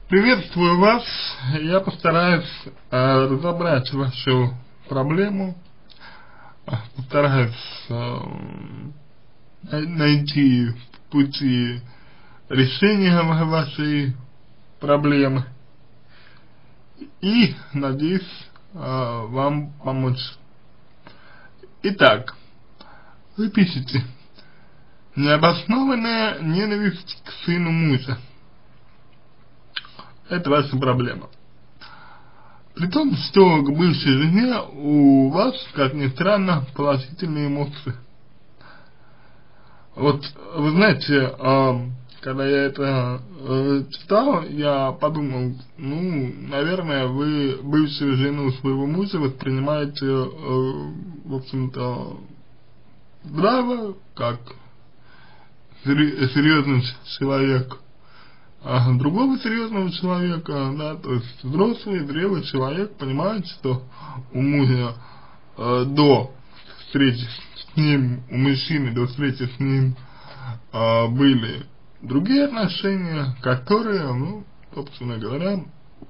Приветствую вас. Я постараюсь разобрать вашу проблему, постараюсь найти пути решения вашей проблемы и надеюсь вам помочь. Итак, вы пишете: необоснованная ненависть к сыну мужа. Это ваша проблема. При том, что к бывшей жене у вас, как ни странно, положительные эмоции. Вот, вы знаете, когда я это читал, я подумал, наверное, вы бывшую жену своего мужа воспринимаете, в общем-то, здраво, как серьезный человек, другого серьезного человека, да, то есть взрослый, зрелый человек понимает, что у мужа до встречи с ним, у мужчины до встречи с ним были другие отношения, которые, собственно говоря,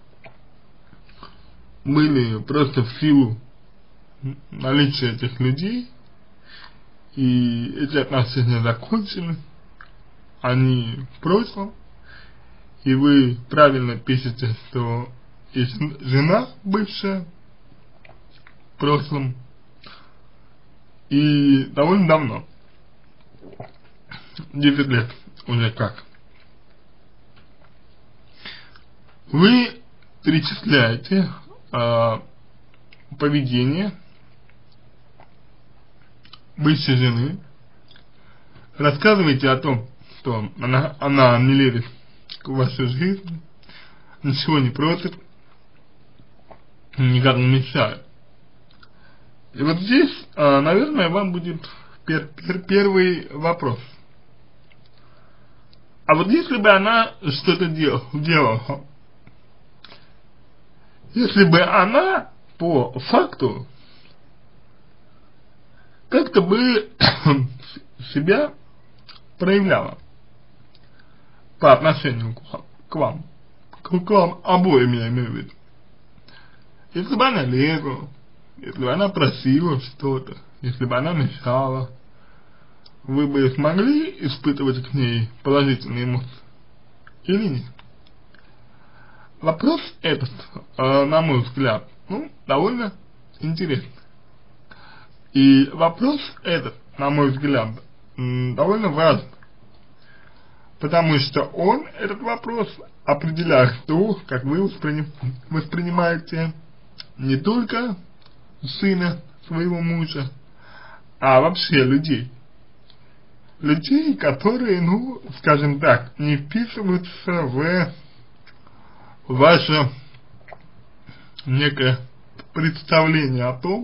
были просто в силу наличия этих людей, и эти отношения закончились, они в прошлом. И вы правильно пишете, что и жена бывшая в прошлом, и довольно давно, 10 лет уже как. Вы перечисляете поведение бывшей жены, рассказываете о том, что она не лезет в вашу жизнь, ничего не просит, никак не мешает. И вот здесь, наверное, вам будет первый вопрос. А вот если бы она что-то делала, если бы она по факту как-то бы себя проявляла по отношению к вам обоим, я имею в виду. Если бы она лезла, если бы она просила что-то, если бы она мешала, вы бы смогли испытывать к ней положительные эмоции или нет? Вопрос этот, на мой взгляд, довольно интересный. И вопрос этот, на мой взгляд, довольно важный. Потому что он, этот вопрос, определяет то, как вы воспринимаете не только сына своего мужа, а вообще людей. Людей, которые, скажем так, не вписываются в ваше некое представление о том,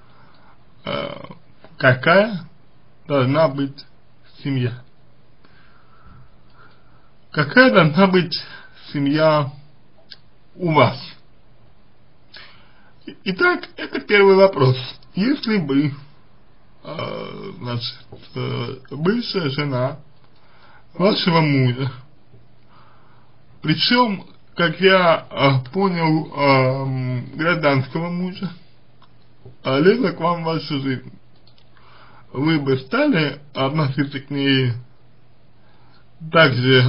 какая должна быть семья. Какая должна быть семья у вас? Итак, это первый вопрос. Если бы, бывшая жена вашего мужа, причем, как я понял, гражданского мужа, лезла к вам в вашу жизнь, вы бы стали относиться к ней также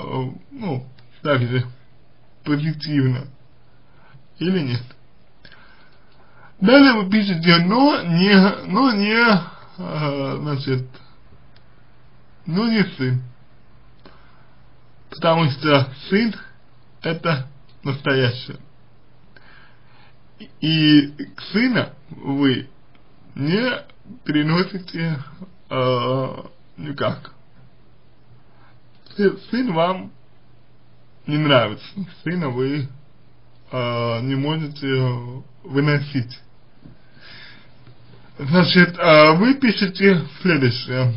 позитивно или нет? Далее вы пишете, но не сын, потому что сын это настоящее, и к сына вы не переносите никак. Сын вам не нравится, сына вы не можете выносить. Значит, вы пишете следующее: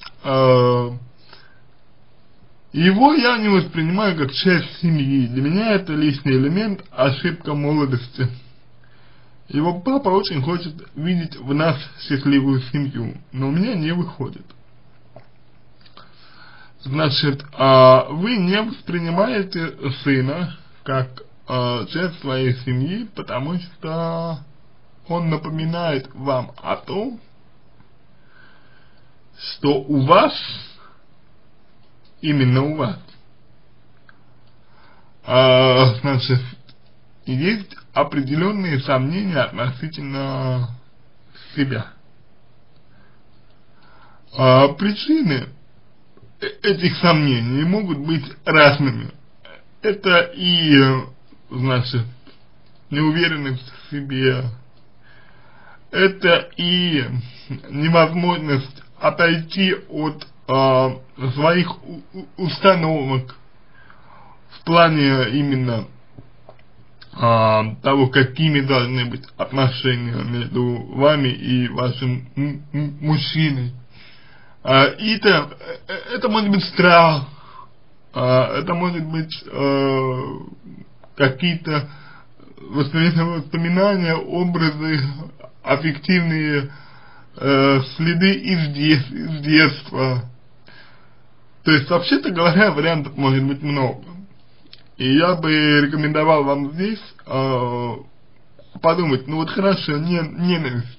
его я не воспринимаю как часть семьи, для меня это лишний элемент, ошибка молодости. Его папа очень хочет видеть в нас счастливую семью, но у меня не выходит. Значит, вы не воспринимаете сына как часть своей семьи, потому что он напоминает вам о том, что у вас, именно у вас, значит, есть определенные сомнения относительно себя. Причины этих сомнений могут быть разными. Это и, значит, неуверенность в себе, это и невозможность отойти от своих установок в плане именно того, какими должны быть отношения между вами и вашим мужчиной. И это может быть страх, это может быть какие-то воспоминания, образы, аффективные следы из детства. То есть, вообще-то говоря, вариантов может быть много. И я бы рекомендовал вам здесь подумать, ну вот хорошо, ненависть.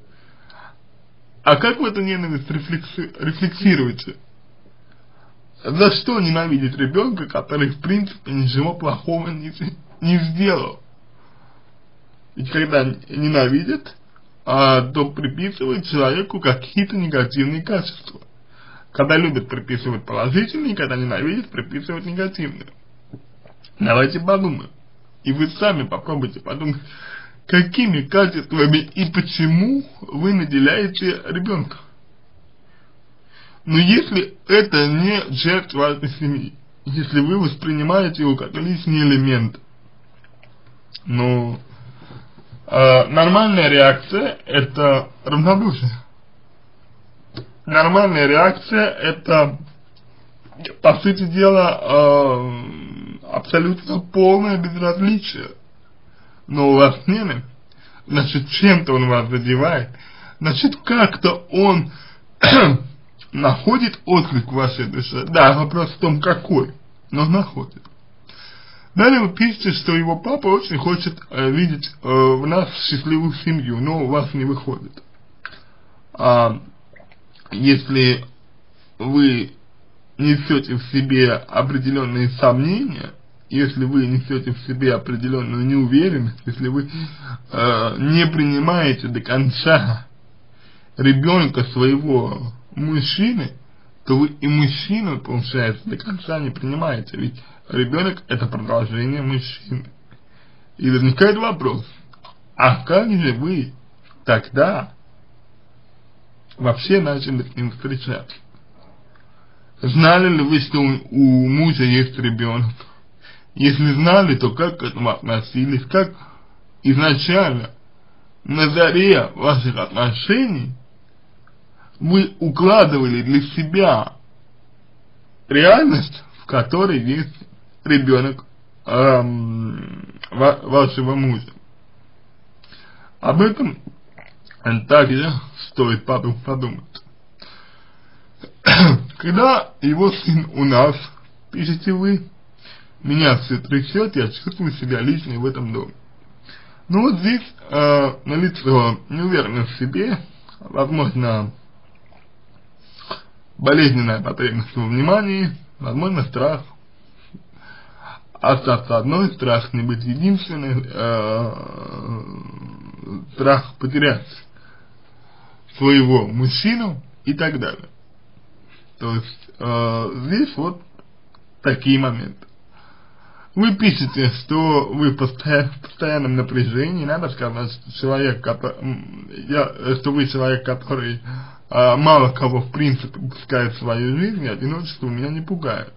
А как вы эту ненависть рефлексируете? За что ненавидеть ребенка, который в принципе ничего плохого не сделал? Ведь когда ненавидят, то приписывают человеку какие-то негативные качества. Когда любят, приписывают положительные, когда ненавидят, приписывают негативные. Давайте подумаем. И вы сами попробуйте подумать, какими качествами и почему вы наделяете ребенка. Но если это не часть вашей семьи, если вы воспринимаете его как лишний элемент, ну, нормальная реакция — это равнодушие. Нормальная реакция — это, по сути дела, абсолютно полное безразличие. Но у вас ненависть, значит, чем-то он вас задевает, значит, как-то он находит отклик в вашей душе. Да, вопрос в том, какой, но находит. Далее вы пишете, что его папа очень хочет видеть в нас счастливую семью, но у вас не выходит. Если вы несете в себе определенные сомнения, если вы несете в себе определенную неуверенность, если вы не принимаете до конца ребенка своего мужчины, то вы и мужчину, получается, до конца не принимаете, ведь ребенок — это продолжение мужчины. И возникает вопрос, а как же вы тогда вообще начали с ним встречаться? Знали ли вы, что у мужа есть ребенок? Если знали, то как к этому относились? Как изначально, на заре ваших отношений, вы укладывали для себя реальность, в которой есть ребенок вашего мужа? Об этом также стоит подумать. Когда его сын у нас, пишете вы, меня все трясет, я чувствую себя лишней в этом доме. Ну вот здесь налицо неуверенность в себе, возможно, болезненная потребность во внимании, возможно, страх остаться одной, страх не быть единственной, страх потерять своего мужчину и так далее. То есть здесь вот такие моменты. Вы пишете, что вы в постоянном напряжении. Надо сказать, что вы человек, который мало кого в принципе пускает в свою жизнь, и одиночество меня не пугает.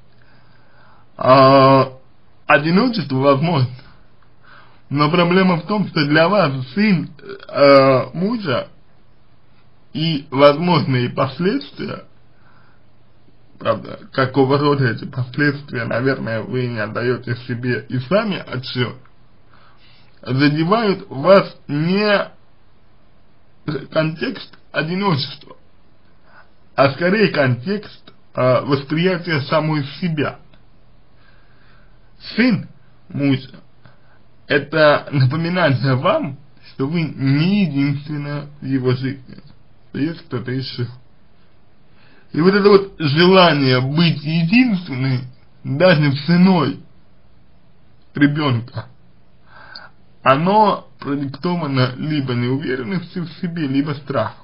Одиночество возможно, но проблема в том, что для вас сын мужа и возможные последствия, правда, какого рода эти последствия, наверное, вы не отдаете себе и сами отчет, задевают в вас не контекст одиночества, а скорее контекст восприятия самой себя. Сын мужа, это напоминание вам, что вы не единственная в его жизни, что есть кто-то еще. И вот это вот желание быть единственной, даже ценой ребенка, оно продиктовано либо неуверенностью в себе, либо страхом.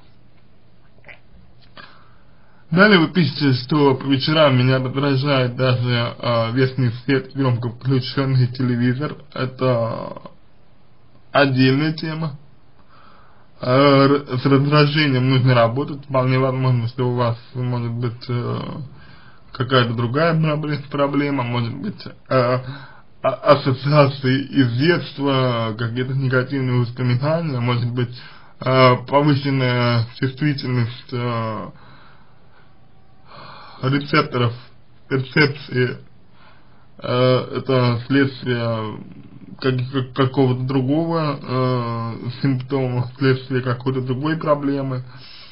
Далее вы пишете, что по вечерам меня раздражает даже верхний свет, громко включенный телевизор. Это отдельная тема. С раздражением нужно работать. Вполне возможно, что у вас может быть какая-то другая проблема, может быть ассоциации из детства, какие-то негативные воспоминания, может быть повышенная чувствительность рецепторов перцепции, это следствие какого-то другого симптома, следствие какой-то другой проблемы.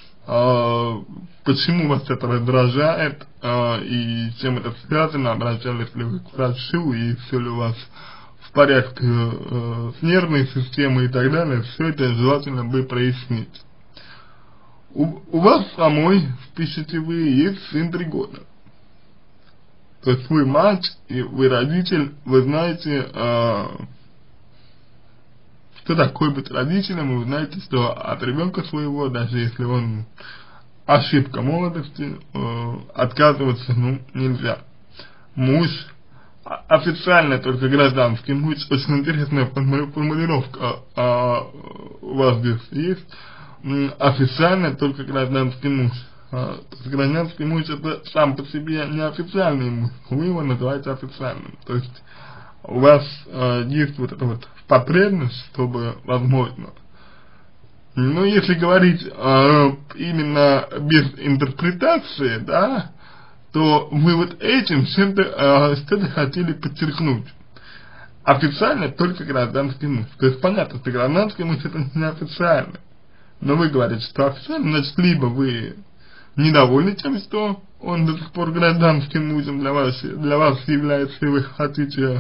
Почему вас это раздражает и чем это связано, обращались ли вы к врачу и все ли у вас в порядке с нервной системой и так далее, все это желательно бы прояснить. У вас самой, пишете вы, есть сын 3 года. То есть вы мать, и вы родитель, вы знаете, что такое быть родителем, и вы знаете, что от ребенка своего, даже если он ошибка молодости, отказываться нельзя. Муж, официально только гражданский муж, очень интересная формулировка у вас здесь есть. Официально только гражданский муж. То есть гражданский муж это сам по себе не официальный муж, вы его называете официальным. То есть у вас есть вот эта вот потребность, чтобы возможно. Но если говорить именно без интерпретации, да, то вы вот этим что-то хотели подчеркнуть. Официально только гражданский муж. То есть понятно, что гражданский муж это не официально. Но вы говорите, что официально, значит, либо вы недовольны тем, что он до сих пор гражданским мужем для вас является, и вы хотите,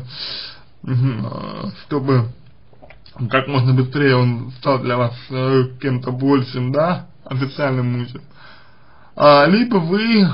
чтобы как можно быстрее он стал для вас кем-то большим, да, официальным мужем. Либо вы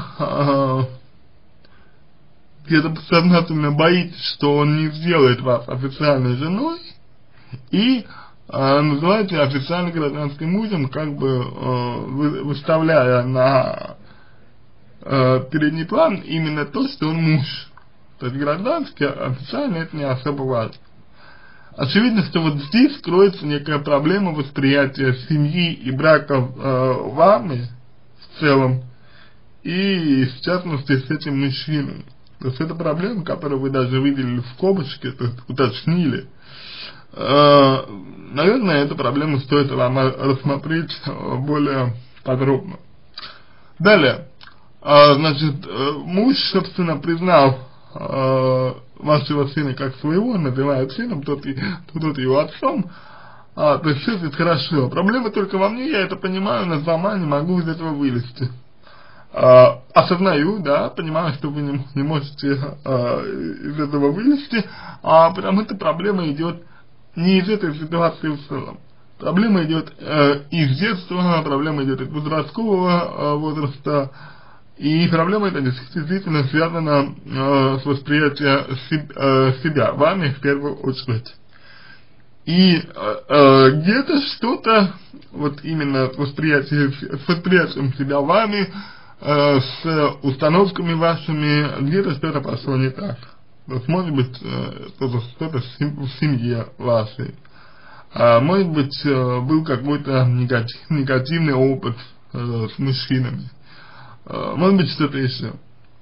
где-то подсознательно боитесь, что он не сделает вас официальной женой, и называете официально гражданским мужем, как бы выставляя на передний план именно то, что он муж. То есть гражданский, официально это не особо важно. Очевидно, что вот здесь кроется некая проблема восприятия семьи и брака вами в целом, и в частности с этим мужчиной. То есть это проблема, которую вы даже выделили в скобочке, то есть уточнили. Наверное, эту проблему стоит вам рассмотреть более подробно. Далее, значит, муж, собственно, признал вашего сына как своего, называет сыном, тот его отцом, то есть все это хорошо. Проблема только во мне, я это понимаю, но сама не могу из этого вылезти. Осознаю, да, понимаю, что вы не можете из этого вылезти, потому что проблема идет не из этой ситуации в целом. Проблема идет из детства, проблема идет из подросткового возраста, и проблема эта действительно связана с восприятием себя, вами в первую очередь. И где-то что-то, вот именно с восприятием себя вами, с установками вашими, где-то что-то пошло не так. То есть, может быть, что-то в семье вашей. Может быть, был какой-то негативный опыт с мужчинами. Может быть, что-то еще.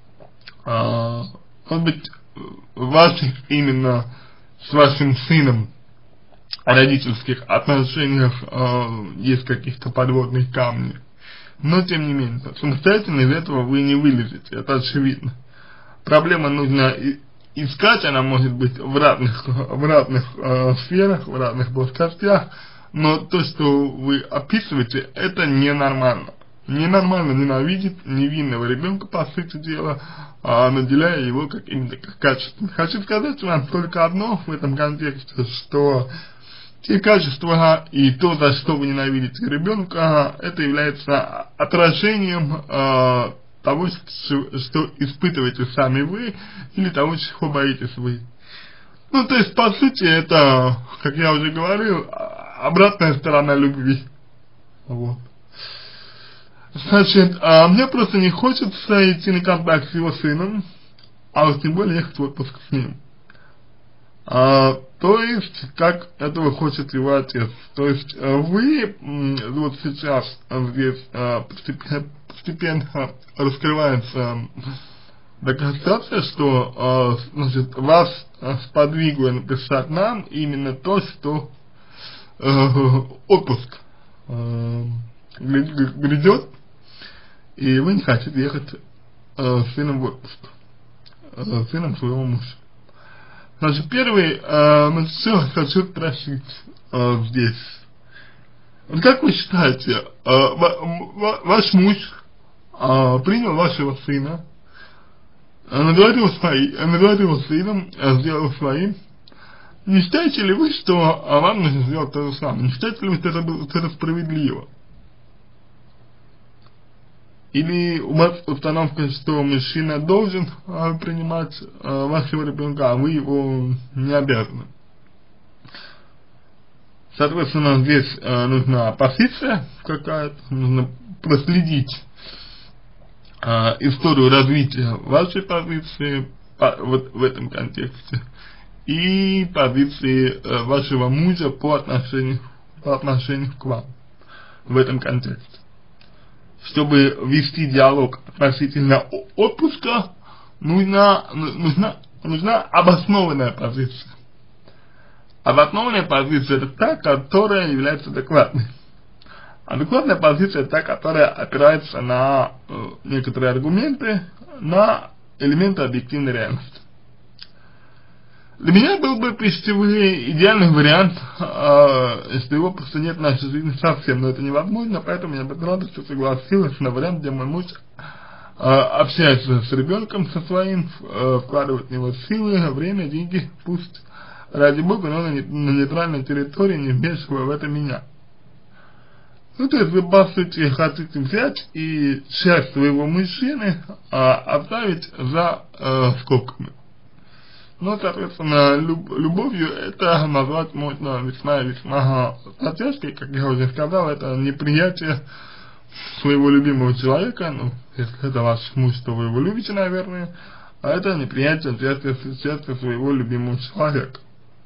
Может быть, в ваших именно с вашим сыном родительских отношениях есть каких-то подводных камней. Но, тем не менее, самостоятельно из этого вы не вылезете, это очевидно. Проблема нужно искать, она может быть в разных сферах, в разных плоскостях, но то, что вы описываете, это ненормально. Ненормально ненавидеть невинного ребенка, по сути дела, наделяя его какими-то качествами. Хочу сказать вам только одно в этом контексте, что те качества и то, за что вы ненавидите ребенка, это является отражением того, что испытываете сами вы, или того, чего боитесь вы. Ну, то есть, по сути, это, как я уже говорил, обратная сторона любви. Вот. Значит, мне просто не хочется идти на контакт с его сыном, а уж тем более ехать в отпуск с ним. То есть, как этого хочет его отец. То есть, вы вот сейчас здесь постепенно раскрывается доказательство, что значит, вас сподвигло написать нам именно то, что отпуск грядет, и вы не хотите ехать с сыном в отпуск, с сыном своего мужа. Значит, первый, все хочу спросить здесь. Вот как вы считаете, ваш муж принял вашего сына, наговорил его сыном, сделал своим? Не считаете ли вы, что вам нужно сделать то же самое? Не считаете ли вы, что это справедливо? Или у вас установка, что мужчина должен принимать вашего ребенка, а вы его не обязаны? Соответственно, здесь нужна позиция какая-то, нужно проследить историю развития вашей позиции вот в этом контексте и позиции вашего мужа по отношению к вам в этом контексте. Чтобы вести диалог относительно отпуска, нужна обоснованная позиция. Обоснованная позиция — это та, которая является адекватной. Адекватная позиция — та, которая опирается на некоторые аргументы, на элементы объективной реальности. Для меня был бы пищевый идеальный вариант, если его просто нет в нашей жизни совсем, но это невозможно, поэтому я бы с радостью согласилась на вариант, где мой муж общается с ребенком со своим, вкладывает в него силы, время, деньги, пусть ради бога, но на нейтральной территории, не вмешивая в это меня. Ну, то есть вы, по сути, хотите взять и часть своего мужчины оставить за скобками. Ну, соответственно, любовью это назвать можно весьма натяжкой, как я уже сказал, это неприятие своего любимого человека, ну, если это ваш муж, то вы его любите, наверное, а это неприятие части своего любимого человека.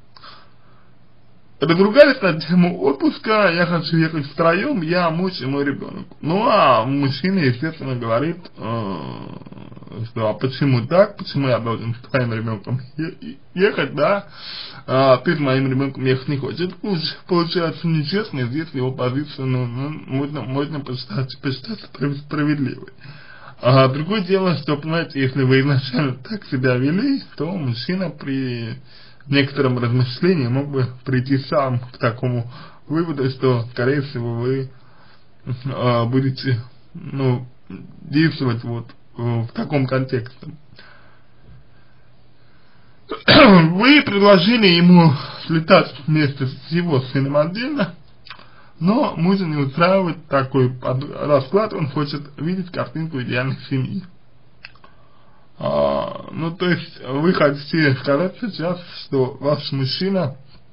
Разругались на тему отпуска, я хочу ехать втроем, я, муж и мой ребенок. Ну, а мужчина, естественно, говорит, что а почему так, почему я должен с твоим ребенком ехать, да, ты с моим ребенком ехать не хочешь. Это получается нечестно, здесь его позицию, можно посчитать справедливой. Другое дело, что, понимаете, если вы изначально так себя вели, то мужчина при некотором размышлении мог бы прийти сам к такому выводу, что, скорее всего, вы будете, ну, действовать вот в таком контексте. Вы предложили ему слетать вместе с его сыном отдельно, но мужа не устраивает такой расклад, он хочет видеть картинку идеальной семьи. Ну, то есть, вы хотите сказать сейчас, что ваш мужчина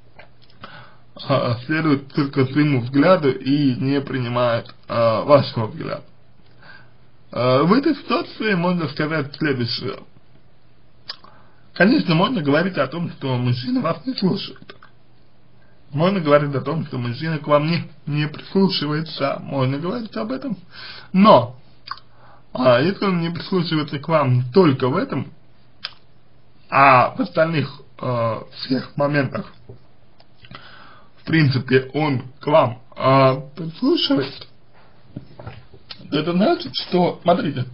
следует только своему взгляду и не принимает вашего взгляда. В этой ситуации можно сказать следующее. Конечно, можно говорить о том, что мужчина вас не слушает. Можно говорить о том, что мужчина к вам не прислушивается. Можно говорить об этом. Но если он не прислушивается к вам только в этом, а в остальных всех моментах, в принципе, он к вам прислушивается, то это значит, что, смотрите,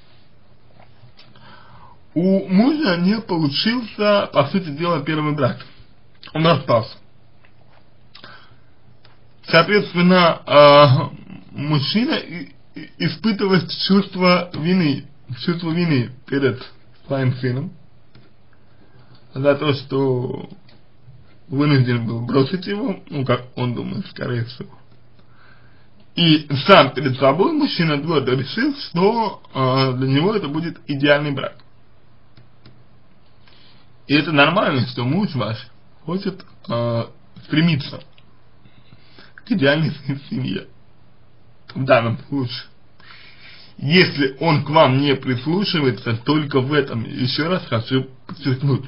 у мужа не получился, по сути дела, первый брак. Он распался. Соответственно, мужчина испытывает чувство вины перед своим сыном за то, что вынужден был бросить его, ну, как он думает, скорее всего. И сам перед собой мужчина твердо решил, что для него это будет идеальный брак. И это нормально, что муж ваш хочет стремиться к идеальной семье. В данном случае. Если он к вам не прислушивается, только в этом, еще раз хочу подчеркнуть.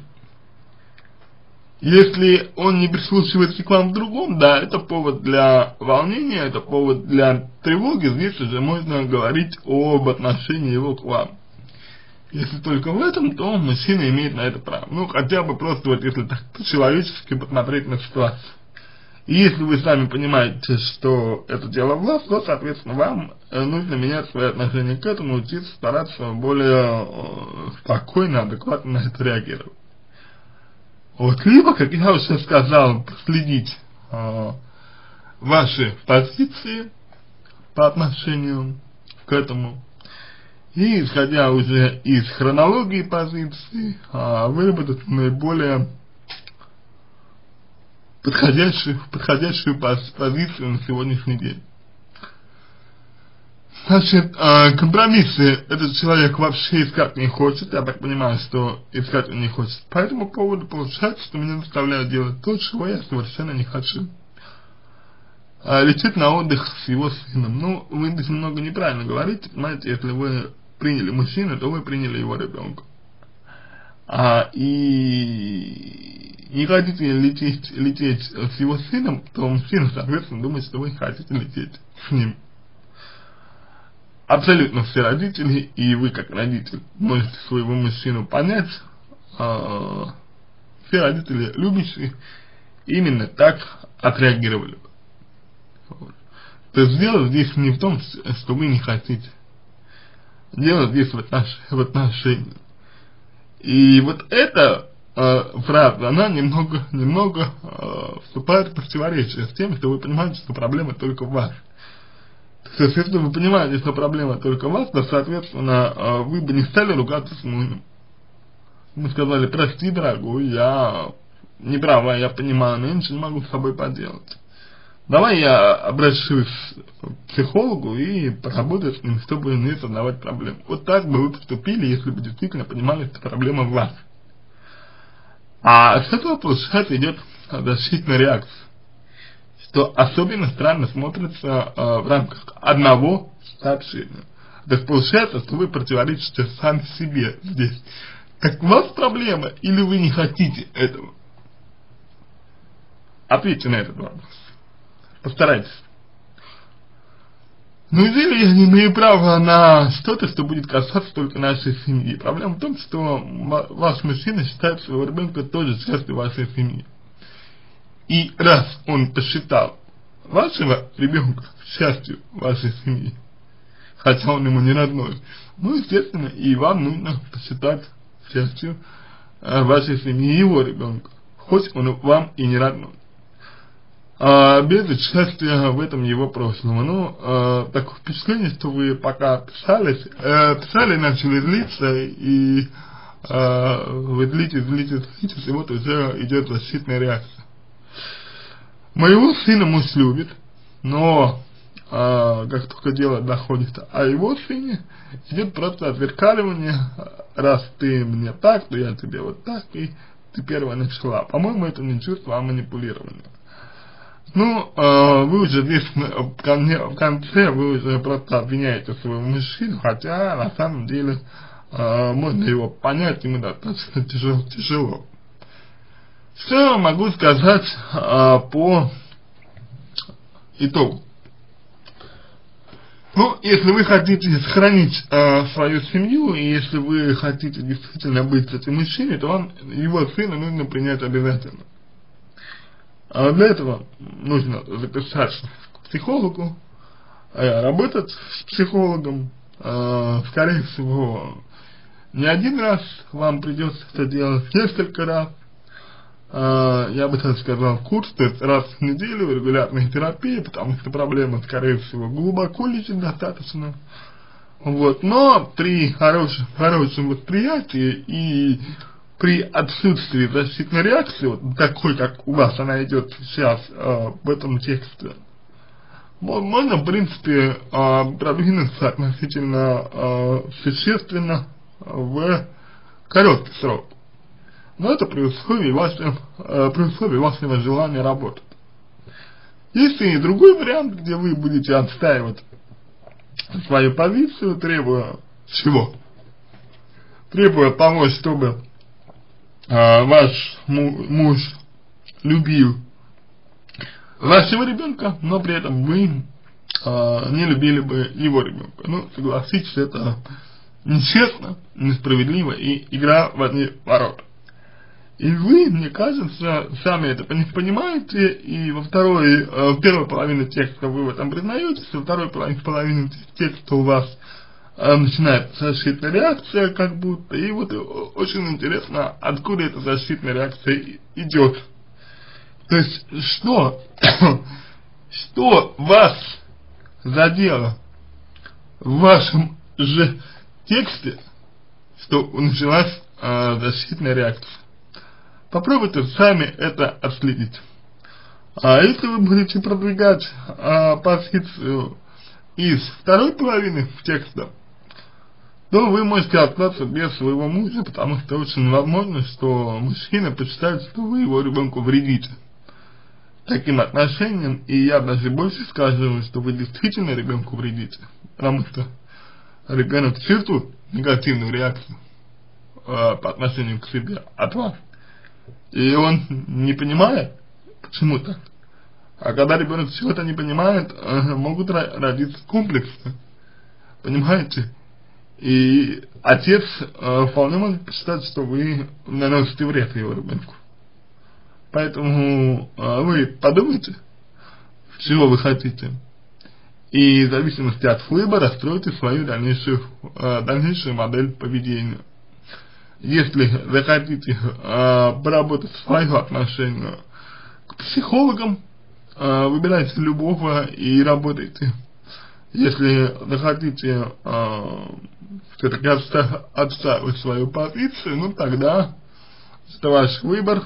Если он не прислушивается к вам в другом, да, это повод для волнения, это повод для тревоги, здесь уже можно говорить об отношении его к вам. Если только в этом, то мужчина имеет на это право. Ну, хотя бы просто вот если так по-человечески посмотреть на ситуацию. И если вы сами понимаете, что это дело в вас, то, соответственно, вам нужно менять свое отношение к этому, учиться стараться более спокойно, адекватно на это реагировать. Вот, либо, как я уже сказал, проследить ваши позиции по отношению к этому, и, исходя уже из хронологии позиций, выработать наиболее подходящую позицию на сегодняшний день. Значит, компромиссы этот человек вообще искать не хочет, я так понимаю, что искать он не хочет. По этому поводу получается, что меня заставляют делать то, чего я совершенно не хочу. Лететь на отдых с его сыном. Ну, вы здесь немного неправильно говорите, понимаете, если вы приняли мужчину, то вы приняли его ребенка. И не хотите лететь с его сыном, то мужчина, соответственно, думает, что вы хотите лететь с ним. Абсолютно все родители, и вы как родитель можете своего мужчину понять, все родители, любящие, именно так отреагировали. Вот. То есть дело здесь не в том, что вы не хотите. Дело здесь в отношении. И вот эта фраза, она немного вступает в противоречие с тем, что вы понимаете, что проблема только в вас. То есть, если вы понимаете, что проблема только в вас, то, соответственно, вы бы не стали ругаться с мужем. Вы сказали: прости, дорогой, я не права, я понимаю, но я ничего не могу с собой поделать. Давай я обращусь к психологу и поработаю с ним, чтобы не создавать проблем. Вот так бы вы поступили, если бы действительно понимали, что проблема в вас. А с этого, получается, идет защитная реакция, что особенно странно смотрится в рамках одного сообщения. То есть получается, что вы противоречите сами себе здесь. Так у вас проблема или вы не хотите этого? Ответьте на этот вопрос. Постарайтесь. Ну, или я не имею права на что-то, что будет касаться только нашей семьи. Проблема в том, что ваш мужчина считает своего ребенка тоже частью вашей семьи. И раз он посчитал вашего ребенка частью вашей семьи, хотя он ему не родной, ну, естественно, и вам нужно посчитать частью вашей семьи его ребенка, хоть он вам и не родной. Без участия в этом его прошлого. Ну, такое впечатление, что вы пока писали, начали злиться, и вы злитесь, и вот уже идет защитная реакция. Моего сына муж любит, но как только дело доходит о его сыне, идет просто отзеркаливание: раз ты мне так, то я тебе вот так, и ты первая начала. По-моему, это не чувство, а манипулирование. Ну, вы уже здесь в конце вы уже просто обвиняете своего мужчину, хотя на самом деле можно его понять, ему достаточно тяжело. Что я могу сказать по итогу? Ну, если вы хотите сохранить свою семью, и если вы хотите действительно быть с этим мужчиной, то вам его сына нужно принять обязательно. А для этого нужно записаться к психологу, работать с психологом. Скорее всего, не один раз вам придется это делать, несколько раз. Я бы так сказал, курс, то есть раз в неделю регулярной терапии, потому что проблема, скорее всего, глубоко лежит достаточно. Вот, но при хорошем восприятии и при отсутствии защитной реакции, вот такой, как у вас она идет сейчас в этом тексте, можно, в принципе, продвинуться относительно существенно в короткий срок. Но это при условии вашего желания работать. Есть и другой вариант, где вы будете отстаивать свою позицию, требуя чего? Требуя того, чтобы ваш муж любил вашего ребенка, но при этом вы не любили бы его ребенка. Ну, согласитесь, это нечестно, несправедливо и игра в одни ворота. И вы, мне кажется, сами это понимаете, и в первой половине текста вы в этом признаетесь, во второй половине текста у вас начинается защитная реакция, как будто, и вот очень интересно, откуда эта защитная реакция идет. То есть, что вас задело в вашем же тексте, что началась защитная реакция? Попробуйте сами это отследить. А если вы будете продвигать позицию из второй половины текста, то вы можете остаться без своего мужа, потому что очень возможно, что мужчина посчитает, что вы его ребенку вредите таким отношением, и я даже больше скажу, что вы действительно ребенку вредите, потому что ребенок чувствует негативную реакцию по отношению к себе от вас. И он не понимает, почему так. А когда ребенок чего-то не понимает, могут родиться комплексы. Понимаете? И отец вполне может посчитать, что вы наносите вред его ребенку. Поэтому вы подумайте, чего вы хотите. И в зависимости от выбора стройте свою дальнейшую модель поведения. Если захотите поработать свое отношение к психологам, выбирайте любого и работайте. Если захотите все-таки отстаивать свою позицию, ну тогда это ваш выбор,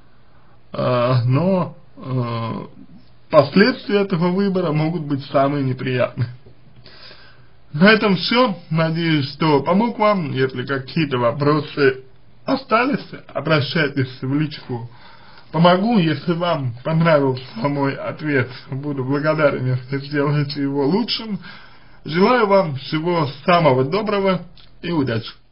но последствия этого выбора могут быть самые неприятные. На этом все. Надеюсь, что помог вам. Если какие-то вопросы остались, обращайтесь в личку. Помогу. Если вам понравился мой ответ, буду благодарен, если сделаете его лучшим. Желаю вам всего самого доброго и удачи.